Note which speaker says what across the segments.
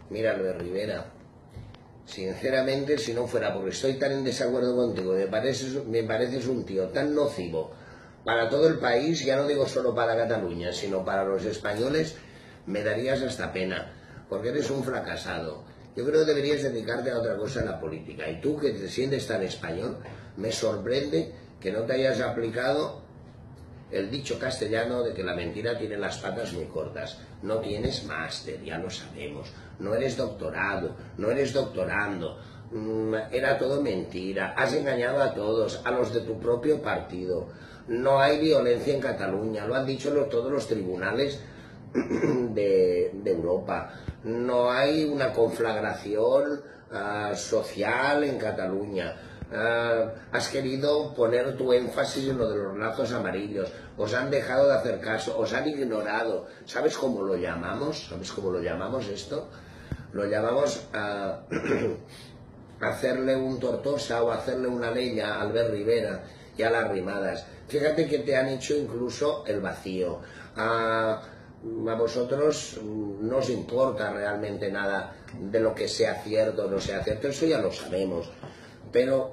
Speaker 1: Mira, Albert Rivera, sinceramente, si no fuera porque estoy tan en desacuerdo contigo, me pareces un tío tan nocivo para todo el país, ya no digo solo para Cataluña, sino para los españoles, me darías hasta pena, porque eres un fracasado. Yo creo que deberías dedicarte a otra cosa en la política. Y tú, que te sientes tan español, me sorprende que no te hayas aplicado el dicho castellano de que la mentira tiene las patas muy cortas. No tienes máster, ya lo sabemos. No eres doctorado, no eres doctorando. Era todo mentira. Has engañado a todos, a los de tu propio partido. No hay violencia en Cataluña, lo han dicho todos los tribunales de Europa. No hay una conflagración social en Cataluña. Has querido poner tu énfasis en lo de los lazos amarillos, os han dejado de hacer caso, os han ignorado. ¿Sabes cómo lo llamamos? ¿Sabes cómo lo llamamos esto? Lo llamamos hacerle un Tortosa o hacerle una leña a Albert Rivera y a las rimadas. Fíjate que te han hecho incluso el vacío. A vosotros no os importa realmente nada de lo que sea cierto o no sea cierto, eso ya lo sabemos. Pero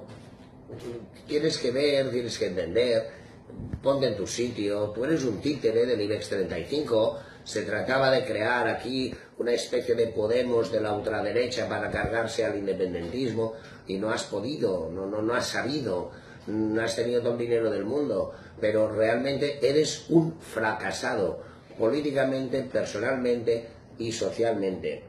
Speaker 1: tienes que ver, tienes que entender, ponte en tu sitio, tú eres un títere del IBEX 35, se trataba de crear aquí una especie de Podemos de la ultraderecha para cargarse al independentismo y no has podido, no has sabido, no has tenido todo el dinero del mundo, pero realmente eres un fracasado, políticamente, personalmente y socialmente.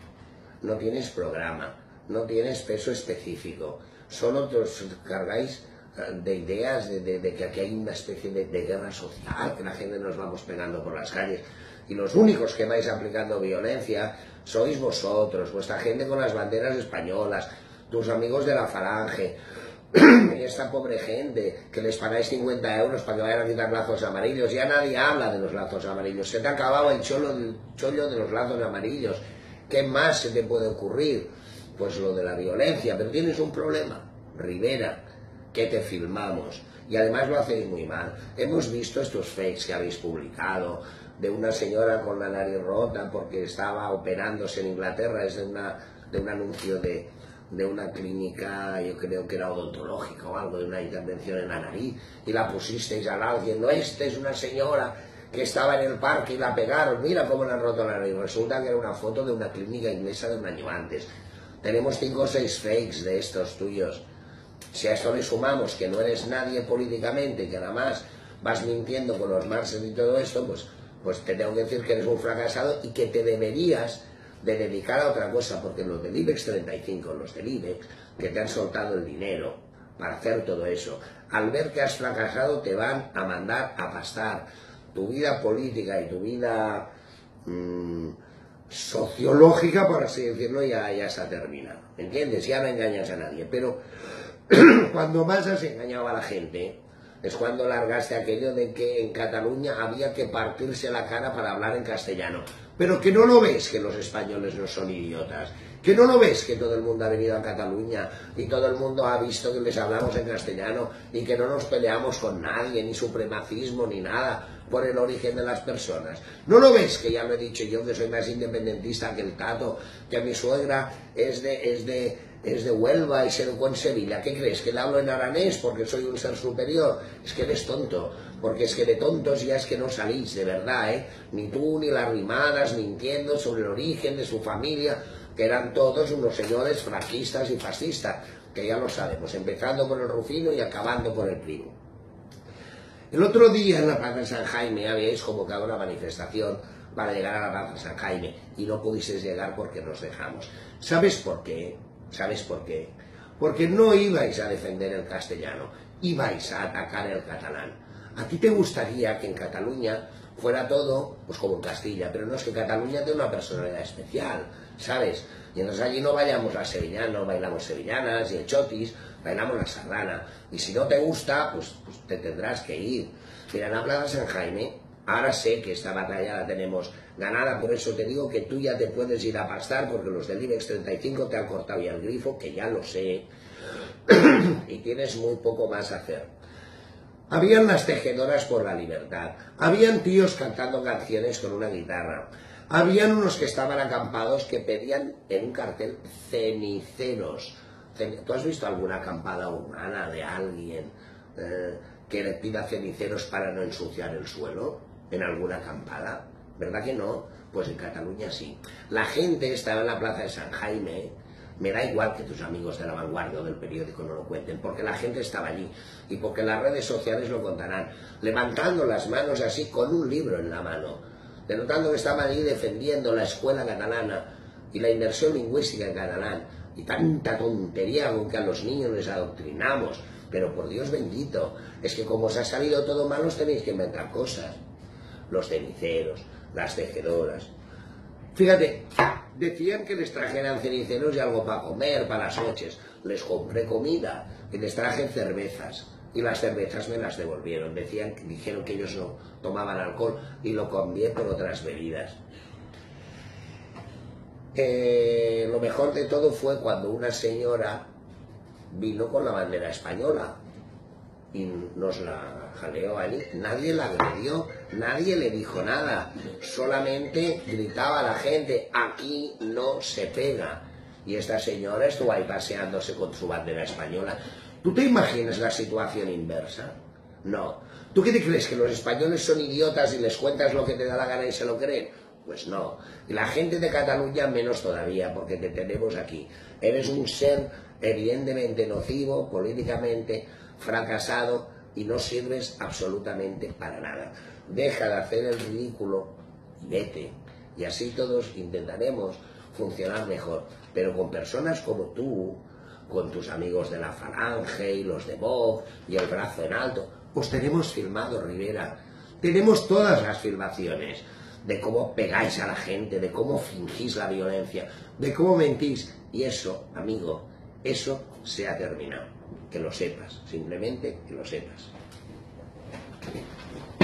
Speaker 1: No tienes programa, no tienes peso específico, solo os cargáis de ideas de que aquí hay una especie de guerra social, que la gente nos vamos pegando por las calles, y los únicos que vais aplicando violencia sois vosotros, vuestra gente con las banderas españolas, tus amigos de la Falange, y esta pobre gente que les pagáis 50 euros para que vayan a quitar lazos amarillos. Ya nadie habla de los lazos amarillos, se te ha acabado el chollo de los lazos amarillos. ¿Qué más se te puede ocurrir? Pues lo de la violencia, pero tienes un problema, Rivera, que te filmamos y además lo hacéis muy mal. Hemos visto estos fakes que habéis publicado de una señora con la nariz rota porque estaba operándose en Inglaterra, es de un anuncio de una clínica, yo creo que era odontológica o algo, de una intervención en la nariz, y la pusisteis al lado diciendo, esta es una señora que estaba en el parque y la pegaron, mira cómo le han roto la nariz. Resulta que era una foto de una clínica inglesa de un año antes. Tenemos 5 o 6 fakes de estos tuyos. Si a esto le sumamos que no eres nadie políticamente, que nada más vas mintiendo con los Marxes y todo esto, pues te tengo que decir que eres un fracasado y que te deberías de dedicar a otra cosa, porque los del IBEX 35, los del IBEX, que te han soltado el dinero para hacer todo eso, al ver que has fracasado te van a mandar a pastar. Tu vida política y tu vida sociológica, por así decirlo, ya está terminada. ¿Entiendes? Ya no engañas a nadie, pero cuando más has engañado a la gente es cuando largaste aquello de que en Cataluña había que partirse la cara para hablar en castellano. Pero que no lo ves que los españoles no son idiotas, que no lo ves que todo el mundo ha venido a Cataluña y todo el mundo ha visto que les hablamos en castellano y que no nos peleamos con nadie, ni supremacismo, ni nada, por el origen de las personas. ¿No lo ves que ya lo he dicho yo, que soy más independentista que el Tato, que mi suegra es de Huelva y se educó en Sevilla? ¿Qué crees? ¿Que le hablo en aranés porque soy un ser superior? Es que eres tonto, porque es que de tontos ya es que no salís, de verdad, ¿eh? Ni tú ni las rimadas mintiendo sobre el origen de su familia, que eran todos unos señores franquistas y fascistas, que ya lo sabemos, empezando por el Rufino y acabando por el primo. El otro día en la Plaza de San Jaime habíais convocado una manifestación para llegar a la Plaza de San Jaime y no pudisteis llegar porque nos dejamos. ¿Sabes por qué? ¿Sabes por qué? Porque no ibais a defender el castellano, ibais a atacar el catalán. A ti te gustaría que en Cataluña fuera todo pues como en Castilla, pero no, es que Cataluña tiene una personalidad especial, ¿sabes? Y entonces allí no vayamos las sevillanas, bailamos sevillanas y el chotis, bailamos la sardana. Y si no te gusta, pues te tendrás que ir. Mira, en la Plaza San Jaime, ahora sé que esta batalla la tenemos ganada, por eso te digo que tú ya te puedes ir a pastar, porque los del IBEX 35 te han cortado ya el grifo, que ya lo sé, y tienes muy poco más a hacer. Habían las tejedoras por la libertad, habían tíos cantando canciones con una guitarra, Habían unos que estaban acampados que pedían en un cartel ceniceros. ¿Tú has visto alguna acampada humana de alguien que le pida ceniceros para no ensuciar el suelo en alguna acampada? ¿Verdad que no? Pues en Cataluña sí. La gente estaba en la plaza de San Jaime. Me da igual que tus amigos de La Vanguardia o del periódico no lo cuenten, porque la gente estaba allí y porque las redes sociales lo contarán, levantando las manos así con un libro en la mano, denotando que estaban allí defendiendo la escuela catalana y la inmersión lingüística en catalán, y tanta tontería con que a los niños les adoctrinamos, pero por Dios bendito, es que como os ha salido todo mal os tenéis que inventar cosas. Los ceniceros, las tejedoras. Fíjate, decían que les trajeran ceniceros y algo para comer, para las noches. Les compré comida y les traje cervezas. Y las cervezas me las devolvieron. Dijeron que ellos no tomaban alcohol y lo cambié por otras bebidas. Lo mejor de todo fue cuando una señora vino con la bandera española y nos la jaleó allí. Nadie la agredió, nadie le dijo nada, solamente gritaba a la gente: aquí no se pega. Y esta señora estuvo ahí paseándose con su bandera española. ¿Tú te imaginas la situación inversa? No. ¿Tú qué te crees, que los españoles son idiotas y les cuentas lo que te da la gana y se lo creen? Pues no. Y la gente de Cataluña menos todavía, porque te tenemos aquí. Eres un ser evidentemente nocivo, políticamente fracasado, y no sirves absolutamente para nada. Deja de hacer el ridículo y vete. Y así todos intentaremos funcionar mejor. Pero con personas como tú, con tus amigos de la Falange y los de Vox y el brazo en alto, pues tenemos filmado, Rivera. Tenemos todas las filmaciones de cómo pegáis a la gente, de cómo fingís la violencia, de cómo mentís. Y eso, amigo, eso se ha terminado. Que lo sepas, simplemente que lo sepas.